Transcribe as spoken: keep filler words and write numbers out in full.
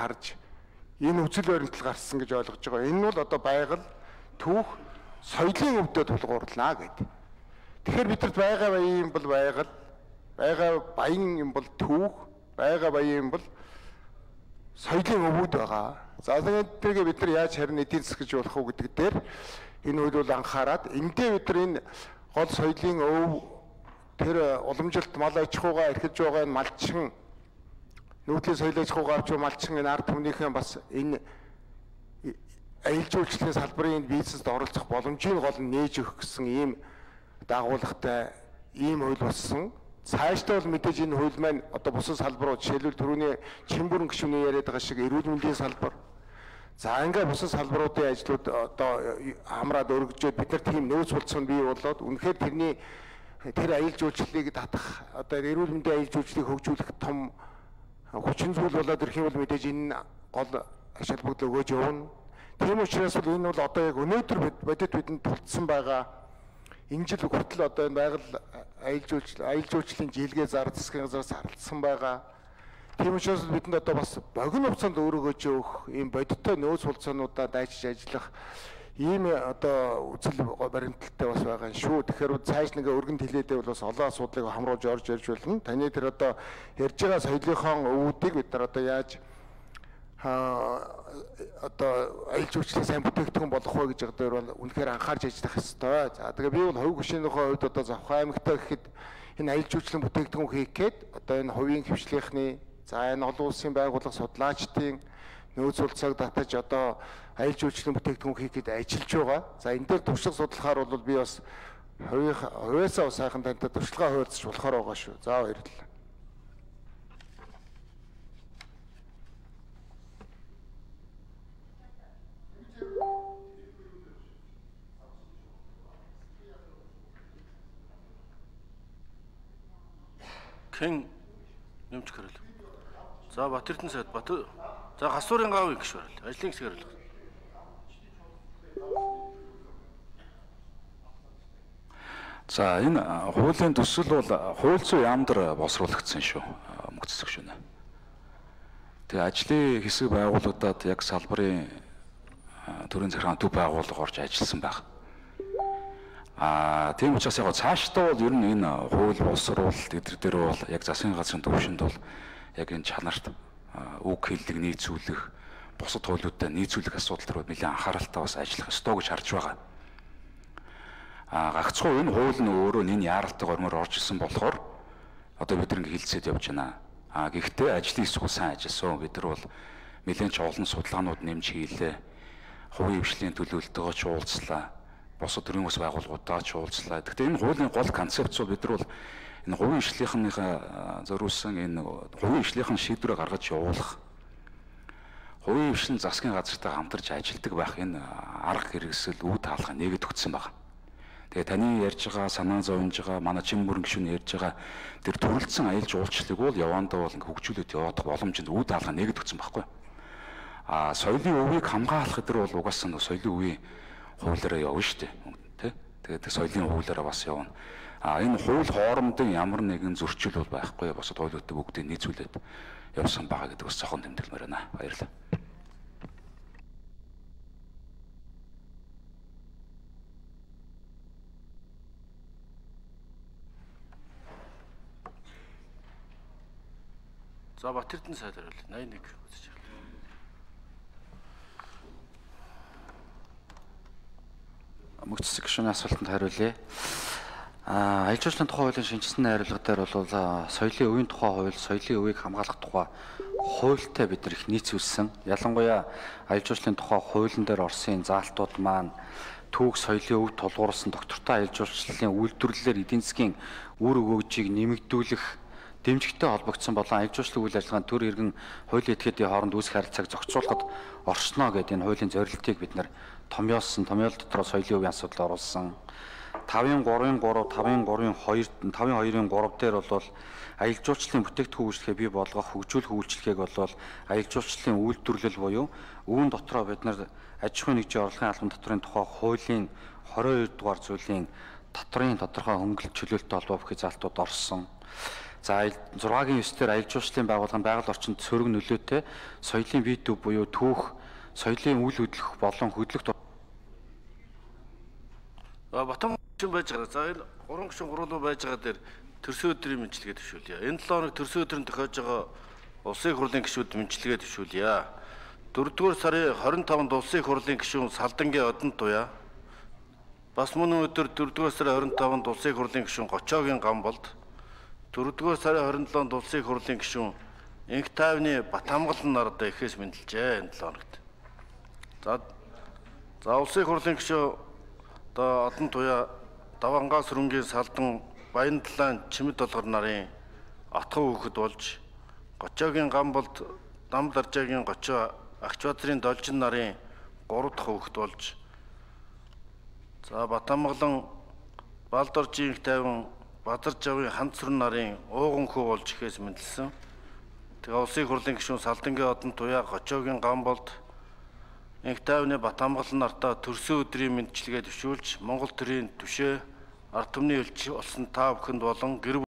харж энэ үзэл баримтал гарсан гэж ойлгож байгаа. Энэ бол одоо байгаль, түүх, соёлын өвдөд тулгуурлана гэдэг. Тэгэхээр бидэнд байгаа баян юм бол байгаль, байгаа баян юм бол түүх, байгаа баян юм бол соёлын өвөд байгаа. За тэргээ бид нар яаж харин эдийн засаг гэж болох уу гэдэг дээр энэ үйл бол анхаарад эндээ бид нар энэ гол соёлын өв тэр уламжилт мал аж ахуйгаа эрхэлж байгаа энэ малчин нүүдлийн соёл аж ахуйгаа авч малчин энэ ард түмнийхэн бас энэ аялал жуулчлалын салбарын бизнест оролцох боломжийг гол нь нээж өгөх гэсэн ийм дагуулгатай ийм хууль болсон. Цаашдаа бол мэдээж энэ хууль маань одоо бусад салбарууд жишээлбэл түрүүний Чимбүрэн гишүүний яриад байгаа шиг эрүүл мэндийн салбар. За ингээ бусад салбаруудын ажлууд одоо хамраад өргөжөөд бид нар тийм нөөц болцсон бий болоод үнэхээр тэрний тэр аялал жуулчлалыг татах одоо эрүүл мэндийн аялал жуулчлалыг хөгжүүлэх том хүчин зүйл болоод ирэх юм бол мэдээж энэ гол аж холбогдол өгөөж явна. Тийм учраас бол энэ бол одоо яг өнөөдөр бодит бидэнд тулдсан байгаа энэ жил хүртэл одоо энэ байгаль аялал жуулчлал аялал жуулчлалын жилгээ зар засгийн газраас харилцсан байгаа. Тийм учраас бидэнд одоо бас богино хугацаанд өөрөөгөө өгөх ийм бодиттой нөөц хулцаануудаа дайчиж ажиллах ийм одоо үзэл баримталтай бас байгаа юм шүү. Тэгэхээр цааш нэг өргөнд хилээдээ бол бас олон асуудлыг хамруулж орж ирж болно. Таны тэр одоо ярьж байгаа соёлынхон өвүүдийг бид нар одоо яаж одоо аялал жуулчлалын сайн бүтээгдэхүүн болох вэ гэж байгаа дээр бол үнэхээр анхаарч ажиллах ёстой. За тэгээ би бол хувь гишүүнийхээ хувьд одоо Завхан аймагтаа гэхэд энэ аялал жуулчлалын бүтээгдэхүүн хийх гээд одоо энэ хувийн хвшлийнхны за энэ олон улсын байгууллага судлаачдын нөөц хулцааг татаж одоо аялал жуулчлалын бүтээгдэхүүн хийх гээд ажиллаж байгаа. За энэ дээр туршлага судлахаар бол би бас хувийн хувьяасаа бас сайхан тантай туршлагаа хуваалцаж болохоор байгаа шүү. За баярлалаа. Хэн нэмж гэрэл. За Батэрдэн сайд Батөр. За Гасуурын гавыг гişвэрэл. Ажлын хэсгээр л. За энэ хуулийн төсөл бол хууль зүйн яамдар босруулагдсан шүү. Мөнх цэцэг шөнө. Тэгээ ажлын хэсэг байгууллагуудад яг салбарын төрийн захиргааны төв байгууллага орж ажилласан байна. А тийм учраас яг цаашдаа бол ер нь энэ хууль боловсруулалт эдгээр дээр бол яг засгийн газрын төвшөнд бол яг энэ чанарт үг хэллэг нийцүүлэх бусад хуулиудаа нийцүүлэх асуудал руу нэлээд анхааралтай бас ажиллах ёстой гэж харж байгаа. А гагцхуу энэ хууль нь өөрөө энэ яаралтай гормоор орж ирсэн болохоор одоо бид нэг хилцээд явж байна. А гэхдээ ажлын хэсгүү сайн ажилласан. Бид нар бол нэлээд ч олон судалгаанууд нэмж хийлээ. Хувийн хвшлийн төлөөлөлтөөгөө ч уулзлаа. Босод төрийн ус байгууллагуудаа ч уулзлаа. Гэхдээ энэ хуулийн гол концепц бол бид нар бол энэ хувийн хвшлийнхныхаа зориулсан энэ хувийн хвшлийнхэн шийдвэрээ гаргаж явуулах. Хувийн хвшлийн засгийн газартай хамтарч ажилладаг байх энэ арга хэрэгсэл үе таалга нэгэд өгсөн байна. Тэгээ таны ярьж байгаа санаа зовж байгаа манай Чимбүрэн гишүүн ярьж байгаа тэр төрөлцсөн аялал жуулчлалыг бол явандаа бол ингээ хөгжүүлээд явах боломжинд үе таалга нэгэд өгсөн байхгүй. А соёлын өвийг хамгаалах гэдэг бол угаасаа соёлын өвийн хуулиараа явна шүү дээ. Тэ? Тэгээд соёлын хуулиараа бас явна. А энэ хууль хоорондын ямар нэгэн зөрчил бол байхгүй. Босод хуулиудыг бүгдийг нийцүүлээд явсан байгаа гэдэг бас цохон тэмдэглэмээр байна. Баярлалаа. За Батэрдэн сайд хариул. восемьдесят один үзэж байна. Мөнх цэцэг гишүүний асуултанд хариулъя. Аа, аялал жуулчлалын тухай хуулийн шинжилсэн найруулга дээр бол соёлын өвийн тухай хууль, соёлын өвийг хамгаалах тухай хуультай бид нар их нийцүүлсэн. Ялангуяа аялал жуулчлалын тухай хуулийн дээр орсон заалтууд маань түүх соёлын өвд тулгуурласан доктортой аялал жуулчлалын үйлдвэрлэлээр эдийн засгийн үр өгөөжийг нэмэгдүүлэх дэмжигтэй холбогдсон болон аялал жуулчлалын үйл ажиллагааны төр эргэн хуулийн этгээдийн хооронд үүсэх харилцааг зохицуулахад орчно гэдэг энэ хуулийн зорилтыг бид нар томьёолсон, томьёол дотор соёлын өвийн асуудал оруулсан. тавын гурвын гурав, тавын гурвын хоёр, тавын хоёрын гурав дээр бол аялал жуулчлалын бүтээгдэхүүн үйлчлэгээ бий болгох хөгжүүлэх үйлчлэгээг бол аялал жуулчлалын үйлдвэрлэл буюу үүн дотроо бид нар аж ахуйн нэгжийн орлогын албан татврын тухай хуулийн двадцать хоёр дугаар зүйлийн татрын тодорхой хөнгөлөлт чөлөөлтөй холбоо бүхий залтууд орсон. За зургагийн ёс дээр аялал жуулчлалын байгууллага нь байгаль орчинд сөрөг нөлөөтэй соёлын бие төв буюу түүх, соёлын үйл хөдлөх болон хөдлөх Батам гишүүн байж байгаа. За энэ гурван гишүүн гурван байж байгаа дээр төрсөн өдрийн мэдлэгээ төвшүүлье. Энэ долоо хоног төрсөн өдрөнд тохиож байгаа улсын их хурлын гишүүд мэдлэгээ төвшүүлье. дөрөвдүгээр сарын хорин таванд улсын их хурлын гишүүн Салдангийн Одон туяа. Бас мөн өдөр дөрөвдүгээр сарын хорин таванд улсын их хурлын гишүүн Гочоогийн Гамболд. дөрөвдүгээр сарын хорин долоонд улсын их хурлын гишүүн Инх тайвны Батамгалан нард ихээс мэдлжээ энэ долоо хоногт. За за улсын их хурлын гишүүн одоо Одон туяа Давангаа сүрэнгийн Салдан Баян талаан Чимэд долгор нарын атгах хүүхэд болж Гочоогийн Гамболд Дам Даржаагийн Гочоо Агчбадрын Должин нарын гурав дахь хүүхэд болж за Батамгалан Балдоржийн Инх тайван Бадаржавын Ханд сүрэн нарын ууган хүү болж ихээс мэдлсэн. Тэгээ улсын их хурлын гишүүн Салдангийн Одон туяа Гочоогийн Гамболд Инх тайвны Батамгалан нартаа төрсөн өдрийн мэдлэгээ төвшүүлж Монгол төрийн түшээ ард түмний элч болсон та бүхэнд болон гэр